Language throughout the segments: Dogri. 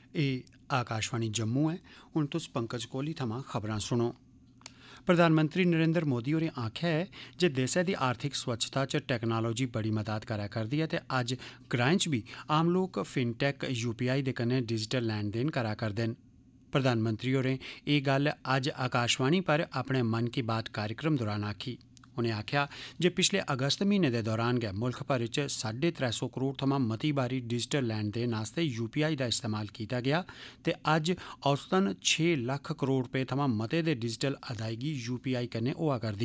एह् आकाशवाणी जम्मू है। हुण तुस पंकज कोहली थमां खबरां सुनो। प्रधानमंत्री नरेंद्र मोदी होरें आखेआ है जे देसै दी आर्थिक स्वच्छता च टैक्नोलोजी बड़ी मदद करै करदी ऐ ते अज्ज ग्राएं च बी आम लोक फिनटैक यूपीआई दे कन्नै डिजिटल लैन देन करै करदे न। प्रधानमंत्री होरें एह् गल्ल अज्ज आकाशवाणी पर अपने मन की बात कार्यक्रम दौरान आखी। उनें आखेआ जे पिछले अगस्त म्हीने दे दौरान गै मुल्ख भर च 350 करोड़ थमां मती बारी डिजिटल लैन देन आस्तै यूपीआई दा इस्तेमाल कीता गेआ ते अज्ज औसतन 6 लक्ख करोड़ रपेऽ थमां मते दे डिजिटल अदायगी यूपीआई कन्नै होआ करदी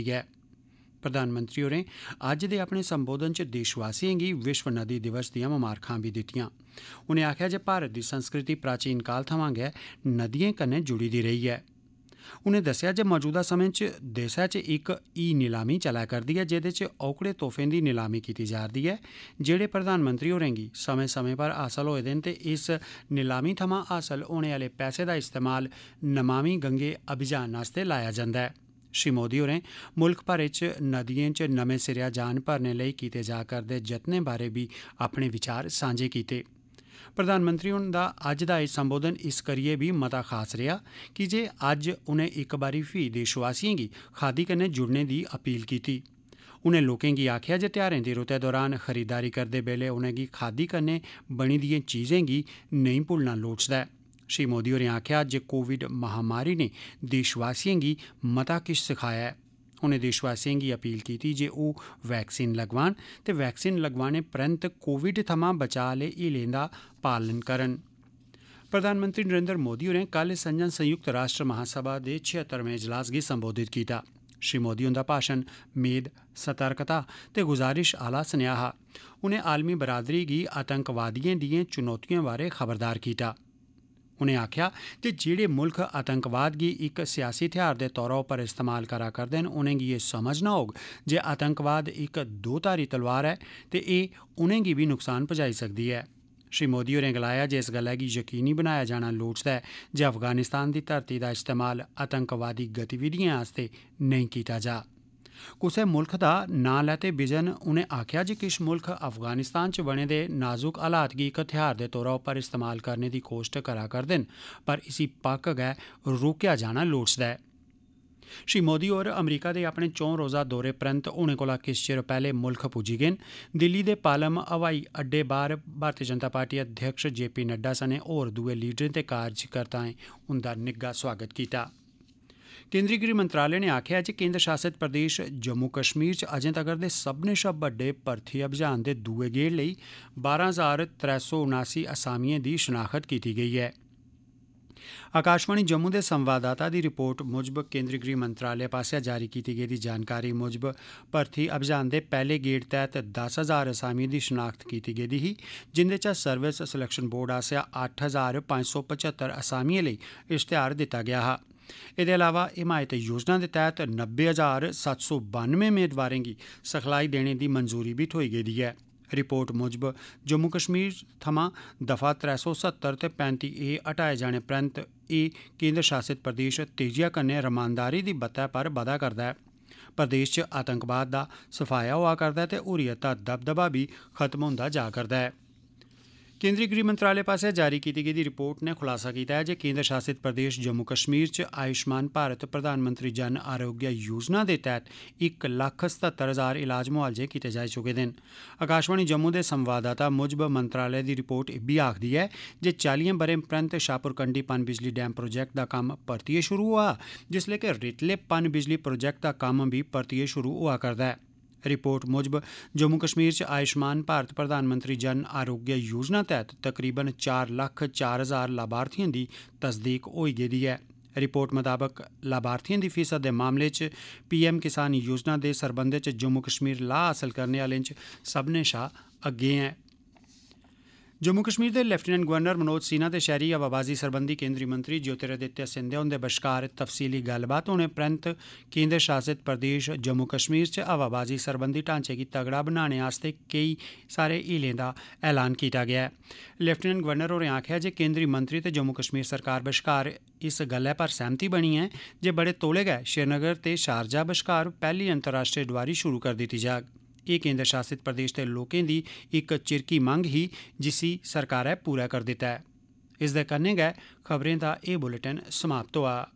ऐ। प्रधानमंत्री होरें अज्ज दे अपने संबोधन च देशवासियें गी विश्व नदी दिवस दियां ममारखां बी दित्तियां। उनें आखेआ जे भारत दी संस्कृति प्राचीन काल थमां गै नदियें कन्नै जुड़ी दी रेही ऐ। उनें दस्सेआ जे मौजूदा समें च देसै च इक ई नीलामी चलै करदी ऐ जेह्दे च ओकड़े तोहफें दी नीलामी कीती जा'रदी ऐ जेह्ड़े प्रधानमंत्री होरें गी समें समें पर हासल होए दे न ते इस नीलामी थमां हासल होने आह्ले पैसे दा इस्तेमाल नमामि गंगे अभियान आस्तै लाया जंदा ऐ। श्री मोदी होरें मुल्ख भरै च नदियें च नमें सिरेआ जान भरने लेई कीते जा करदे जतनें बारै बी अपने विचार सांझे कीते। प्रधानमंत्री हुंदा अज्ज दा एह् संबोधन इस करियै बी मता खास रेहा कि जे अज्ज उनें इक बारी फ्ही देशवासियें गी खादी कन्नै जुड़ने दी अपील कीती। उनें लोकें गी आखेआ जे त्यौहारें दी रुतै दौरान खरीदारी करदे बेल्लै उनेंगी खादी कन्नै बनी दियें चीजें गी नेईं भुल्लना लोड़चदा ऐ। श्री मोदी होरें आखेआ जे कोविड महामारी ने देशवासियें गी मता किश सखाया ऐ। उनें देशवासियें गी अपील कीती जे ओह् वैक्सीन लगवान ते वैक्सीन लगवाने परैंत कोविड थमां बचाऽ आह्ले हीलें दा पालन करन। प्रधानमंत्री नरेंद्र मोदी होरें कल संझां संयुक्त राष्ट्र महासभा दे 76वें इजलास गी संबोधित कीता। श्री मोदी हुंदा भाषण मेद, सतर्कता ते गुजारिश आह्ला सनेहा हा। उनें आलमी बरादरी गी आतंकवादियें दियें चुनौतियें बारै खबरदार कीता। उनें आखेआ जे जेह्ड़े मुल्ख आतंकवाद गी इक सियासी हथियार दे तौरा पर इस्तेमाल करा करदे न उनेंगी एह् समझना होग जे आतंकवाद इक दो धारी तलवार ऐ ते एह् उनेंगी बी नुकसान पजाई सकदी ऐ। श्री मोदी होरें गलाया जे इस गल्लै गी यकीनी बनाया जाना लोड़चदा ऐ जे अफगानिस्तान दी धरती दा इस्तेमाल आतंकवादी गतिविधियें आस्तै नेईं कीता जा। कुसै मुल्ख दा नां लैते बिजन उनें आखेआ जे किश मुल्ख अफगानिस्तान च बने दे नाजुक हालात गी इक हथियार दे तौरा पर इस्तेमाल करने दी कोशट करा करदे न पर इसी पक्क गै रोकेआ जाना लोड़चदा ऐ। श्री मोदी होर अमरीका दे अपने 4 रोज़ा दौरे परैंत हुणे कोला किश चिर पैह्ले मुल्ख पुज्जी गे न। दिल्ली दे पालम हवाई अड्डे बाह्र भारतीय जनता पार्टी अध्यक्ष JP नड्डा सने होर दुए लीडरें ते कार्यकर्ताएं उंदा निग्गा स्वागत कीता। केंद्री गृह मंत्रालय ने आखेआ जे केंद्र शासित प्रदेश जम्मू कश्मीर च अजें तगर दे सभनें शा बड्डे भर्थी अभियान दे दुए गेड़ लेई 12,379 असामियें दी शनाखत कीती गेई ऐ। आकाशवाणी जम्मू दे संवाददाता दी रिपोर्ट मुजब केंद्री गृह मंत्रालय पासेआ जारी कीती गेदी जानकारी मुजब भर्थी अभियान दे पैह्ले गेड़ तैह्त 10,000 असामियें दी शनाख्त कीती गेदी ही जिंदे चा सर्विस सिलेक्शन बोर्ड आसेआ 8,575 असामियें लेई इश्तेहार दित्ता गेआ हा। एह्दे अलावा हिमायत योजना दे तैह्त 90,792 मेदवारें गी सिखलाई देने दी मंजूरी बी थ्होई गेदी ऐ। रिपोर्ट मुजब जम्मू कश्मीर थमां दफा 370 ते 35A हटाए जाने परैंत एह् केंद्र शासित प्रदेश तेजिया कन्नै रमानदारी दी बत्तै पर बधा करदा ऐ। प्रदेश च आतंकवाद दा सफाया होआ करदा ऐ ते हुर्रियत दा दबदबा बी खत्म होंदा जा करदा ऐ। केंद्री गृह मंत्रालय पासेआ जारी कीती गेदी रिपोर्ट ने खुलासा कीता ऐ जे केंद्र शासित प्रदेश जम्मू कश्मीर च आयुष्मान भारत प्रधानमंत्री जन आरोग्य योजना दे तैह्त 1,77,000 इलाज मुआलजे कीते जाई चुके दे न। आकाशवाणी जम्मू दे संवाददाता मुजब मंत्रालय दी रिपोर्ट इब्बी आखदी ऐ जे 40 ब'रें परैंत शाहपुर कंडी पन बिजली डैम प्रोजेक्ट दा कम्म परतियै शुरू होआ जिसलै कि रितले पन बिजली प्रोजेक्ट दा कम्म बी परतियै शुरू होआ करदा ऐ। रिपोर्ट मुजब जम्मू कश्मीर च आयुष्मान भारत प्रधानमंत्री जन आरोग्य योजना तैह्त तकरीबन 4,04,000 लाभार्थियें दी तस्दीक होई गेदी ऐ। रिपोर्ट मताबक लाभार्थियें दी फीसद दे मामले च PM किसान योजना दे सरबंधै च जम्मू कश्मीर लाह् हासल करने आह्लें च सभनें शा अग्गें ऐ। जम्मू कश्मीर दे लेफ्टिनेंट गवर्नर मनोज सिन्हा ते शैहरी हवाबाजी सरबंधी केंद्री मंत्री ज्योतिरादित्य सिंधिया हुंदे बश्कार तफसीली गल्लबात होने परैंत केंद्र शासित प्रदेश जम्मू कश्मीर च हवाबाजी सरबंधी ढांचे गी तगड़ा बनाने आस्तै केई सारे हीलें दा ऐलान कीता गेआ ऐ। लेफ्टिनेंट गवर्नर होरें आखेआ जे केंद्री मंत्री ते जम्मू कश्मीर सरकार बश्कार इस गल्लै पर सैह्मति बनी ऐ जे बड़े तौले गै श्रीनगर ते शारजा बश्कार पैह्ली अंतर्राश्ट्री डोआरी शुरू करी दित्ती जाग। एह् केंद्र शासित प्रदेश दे लोकें दी इक चिरकी मंग ही जिसी सरकारै पूरा करी दित्ता ऐ। इसदे कन्नै गै खबरें दा एह् बुलेटिन समाप्त होआ।